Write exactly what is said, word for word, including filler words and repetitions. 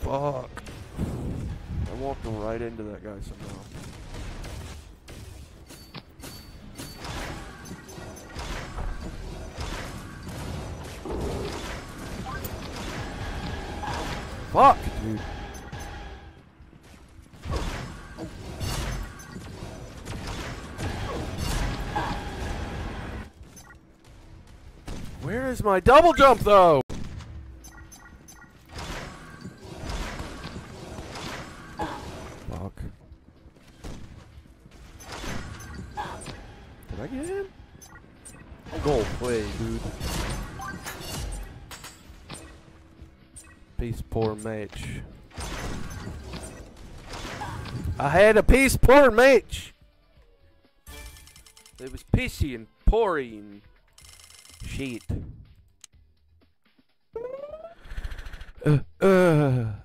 Fuck. I walked right into that guy somehow. Fuck, dude. Where is my double jump, though? Fuck. Did I get him? Go play, dude. Piece poor match. I had a piece poor match. It was pissy and porry and shit. Uh, uh.